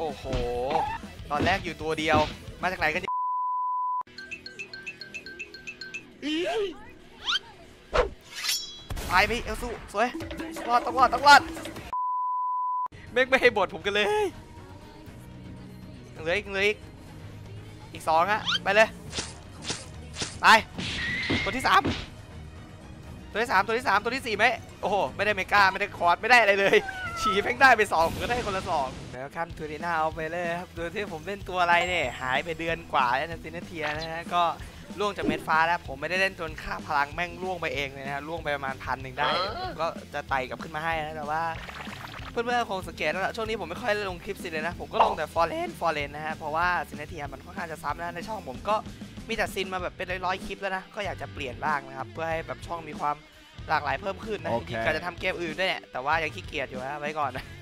โอ้โหตอนแรกอยู่ตัวเดียวมาจากไหนกันตายไปเอลซูสวยรอดต้องรอดไม่ให้บทผมกันเลยเหลืออีก2ฮะไปเลยตายตัวที่3ตัวที่4ไหมโอ้โหไม่ได้เมกาไม่ได้คอร์ดไม่ได้อะไรเลยฉีแพ่งได้ไป2ผมก็ได้คนละ2แล้วคันทูริน่าเอาไปเลยครับโดยที่ผมเล่นตัวอะไรเนี่ยหายไปเดือนกว่าแล้วนะซินเนเทียนะฮะก็ล่วงจากเม็ดฟ้าแล้วผมไม่ได้เล่นจนค่าพลังแม่งล่วงไปเองเลยนะล่วงไปประมาณ1,000ได้ก็จะไต่กลับขึ้นมาให้นะแต่ว่าเพื่อนๆคงสังเกตแล้วช่วงนี้ผมไม่ค่อยลงคลิปซินเลยนะผมก็ลงแต่ฟอร์เรนนะฮะเพราะว่าซินเนเทียมันค่อนข้างจะซ้ำนะในช่องผมก็มีแต่ซินมาแบบเป็นร้อยคลิปแล้วนะก็อยากจะเปลี่ยนบ้างนะครับเพื่อให้แบบช่องมีความหลากหลายเพิ่มขึ้นนะจริงๆก็จะทำเกมอื่นด้วยเนี่ยแต่ว่ายังขี้เกียจอยู่นะไว้ก่อนนะ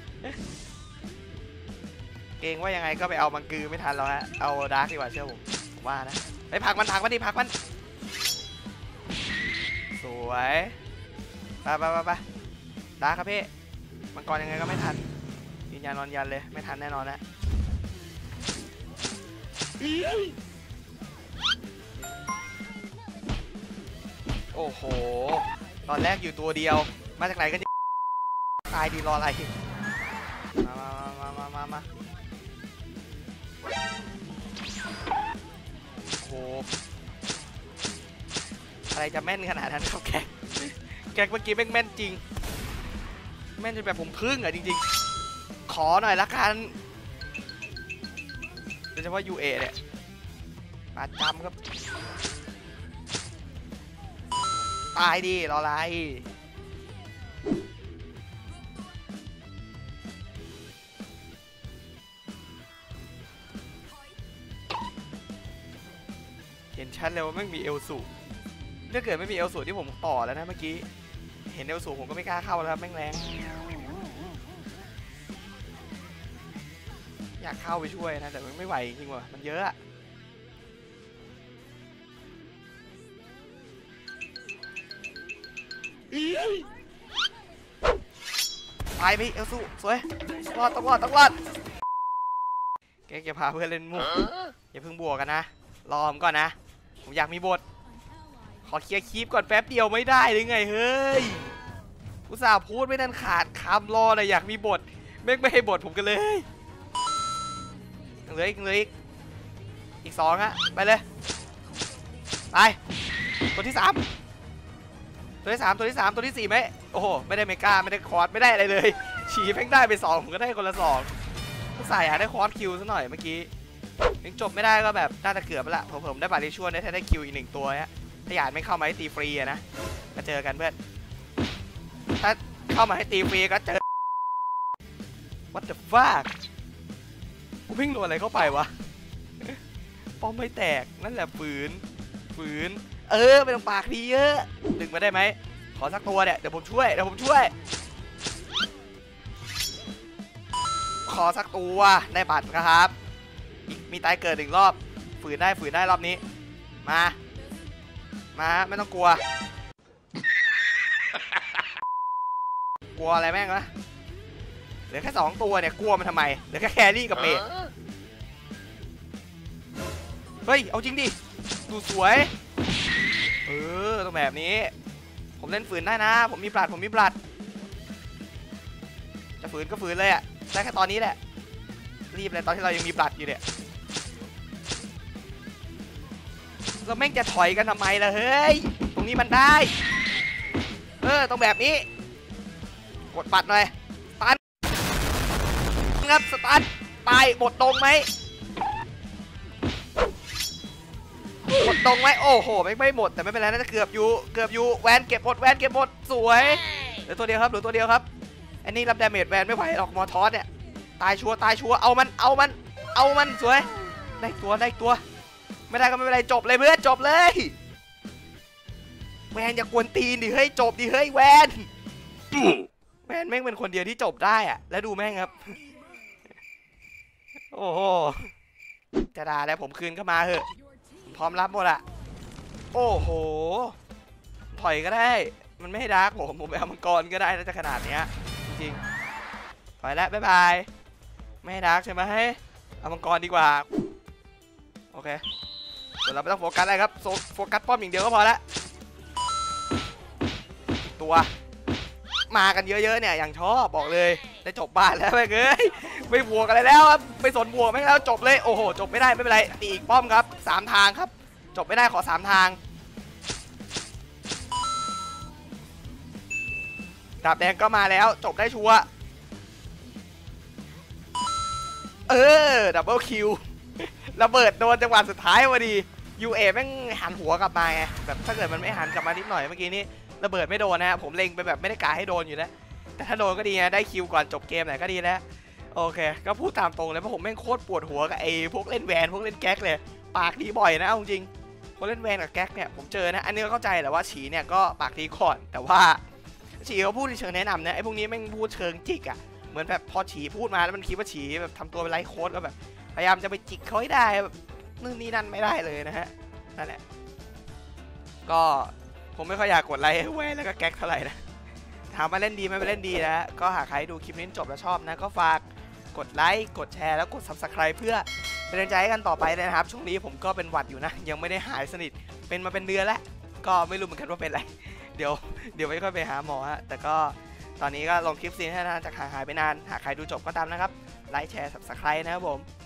เกรงว่ายังไงก็ไปเอามังกือไม่ทันแล้วฮะเอาดาร์กดีกว่าเชื่อผมว่านะไปผักมันดิผักมันสวยไปดาร์กครับพี่มังกรยังไงก็ไม่ทันยืนยันนอนยันเลยไม่ทันแน่นอนนะโอ้โหตอนแรกอยู่ตัวเดียวมาจากไหนกันตายดีรออะไรมาโอ้อะไรจะแม่นขนาดนั้นครับแกเมื่อกี้แม่นจริงแม่นจนแบบผมพึ่งอ่ะจริงๆขอหน่อยละกันโดยเฉพาะ UA เนี่ยมาจำครับตายดิรออะไรเห็นชัดเลยว่าไม่มีเอลสูถ้าเกิดไม่มีเอลสูที่ผมต่อแล้วนะเมื่อกี้เห็นเอลสูผมก็ไม่กล้าเข้าแล้วครับแม่งแรงอยากเข้าไปช่วยนะแต่มันไม่ไหวจริงว่ะมันเยอะอะตายไปเอลซูสวยรอดต้องรอดแกจะพาเพื่อนเล่นมุกอย่าเพิ่งบวกกันนะรอผมก่อนนะผมอยากมีบทขอเคลียร์คลิปก่อนแป๊บเดียวไม่ได้หรือไงเฮ้ยอุตส่าห์พูดไม่ทันขาดคำรอเลยอยากมีบทไม่ให้บทผมกันเลยเหลืออีก2ฮะไปเลยไปตัวที่3ตัวที่4ไหมโอ้โหไม่ได้เมกาไม่ได้คอร์ดไม่ได้อะไรเลยฉีแพ่งได้ไป2ผมก็ได้คนละ2ผู้สายอยากได้คอร์ดคิวซะหน่อยเมื่อกี้ยังจบไม่ได้ก็แบบน่าจะเกือบไปละผมได้บาริชวลได้คิวอีก1ตัวฮะถ้าอยากไม่เข้ามาให้ตีฟรีนะมาเจอกันเพื่อนถ้าเข้ามาให้ตีฟรีก็เจอ What the fuck กูวิ่งโดนอะไรเข้าไปวะป้อมไม่แตกนั่นแหละฝืนไม่ต้องปากดีเยอะดึงมาได้ไหมขอสักตัวเนี่ยเดี๋ยวผมช่วยขอสักตัวได้บัตรครับมีตายเกิด1รอบฝืนได้รอบนี้มาไม่ต้องกลัวอะไรแม่งนะเหลือแค่2ตัวเนี่ยกลัวมันทำไมเหลือแค่แครี่กับเมจเฮ้ยเอาจริงดิดูสวยต้องแบบนี้ผมเล่นฝืนได้นะผมมีบลัดจะฝืนก็ฝืนเลยอ่ะได้แค่ตอนนี้แหละรีบเลยตอนที่เรายังมีบลัดอยู่เนี่ยเราแม่งจะถอยกันทำไมล่ะเฮ้ยตรงนี้มันได้ต้องแบบนี้กดปัดหน่อยสตันครับสตันตายหมดตรงไหมหมดตรงไหมโอ้โหไม่หมดแต่ไม่เป็นไรน่าจะเกือบอยู่แวนเก็บหมดสวยเหลือตัวเดียวครับอันนี้รับดาเมจแวนไม่ไหวหรอกมอทอสเนี่ยตายชัวร์เอามันสวยได้ตัวไม่ได้ก็ไม่เป็นไรจบเลยเพื่อนจบเลยแวนอย่ากวนตีนดิเฮ้ยจบดิเฮ้ยแวนแม่งเป็นคนเดียวที่จบได้อะแล้วดูแม่งครับโอ้โหจะด่าอะไรผมคืนเข้ามาเหอะพร้อมรับหมดอะโอ้โหถอยก็ได้มันไม่ให้ดาร์กผมไปเอามังกรก็ได้ถ้าจะขนาดเนี้ยจริงๆถอยแล้วบ๊ายบายไม่ให้ดาร์กใช่ไหมเอามังกรดีกว่าโอเคเดี๋ยวเราไม่ต้องโฟกัสอะไรครับโฟกัสป้อมอย่างเดียวก็พอละตัวมากันเยอะๆเนี่ยอย่างชอบบอกเลยได้จบบ้านแล้วไปเลยไม่บวกอะไรแล้วครับไม่สนบวกไม่แล้วจบเลยโอ้โหจบไม่ได้ไม่เป็นไรตีอีกป้อมครับ3 ทางครับจบไม่ได้ขอ3 ทางดาบแดงก็มาแล้วจบได้ชัวร์ดับเบิลคิวระเบิดโดนจังหวะสุดท้ายพอดียูเอแม่งหันหัวกลับมาไงแบบถ้าเกิดมันไม่หันกลับมานิดหน่อยเมื่อกี้นี้ระเบิดไม่โดนนะผมเล็งไปแบบไม่ได้กะให้โดนอยู่แล้วแต่ถ้าโดนก็ดีนะได้คิวก่อนจบเกมหน่อยก็ดีแล้วโอเคก็พูดตามตรงเลยเพราะผมแม่งโคตรปวดหัวกับไอ้พวกเล่นแวนพวกเล่นแก๊กเลยปากดีบ่อยนะเอาจริงคนเล่นแวนกับแก๊กเนี่ยผมเจอนะอันนี้ก็เข้าใจแหละว่าฉีเนี่ยก็ปากดีก่อนแต่ว่าฉีเขาพูดในเชิงแนะนำนะไอ้พวกนี้แม่งพูดเชิงจิกอ่ะเหมือนแบบพอฉีพูดมาแล้วมันคิดว่าฉีแบบทำตัวเป็นไลฟ์โค้ดก็แบบพยายามจะไปจิกเขาให้ได้แบบนู่นนี่นั่นไม่ได้เลยนะฮะนั่นแหละก็ผมไม่ค่อยอยากกดไลค์ให้แวนแล้วก็แก๊กเท่าไหร่นะถามมาเล่นดีไหมมาเล่นดีนะก็หากใครดูคลิปนี้จบแล้วชอบนะก็ฝากกดไลค์กดแชร์แล้วกด Subscribe เพื่อเป็นกำลังใจให้กันต่อไปเลยนะครับช่วงนี้ผมก็เป็นหวัดอยู่นะยังไม่ได้หายสนิทเป็นมาเป็นเดือนแล้วก็ไม่รู้เหมือนกันว่าเป็นอะไรเดี๋ยวไม่ค่อยไปหาหมอฮะแต่ก็ตอนนี้ก็ลงคลิปซีนให้นะจากหายไปนานหากใครดูจบก็ตามนะครับไลค์แชร์ Subscribe นะครับผม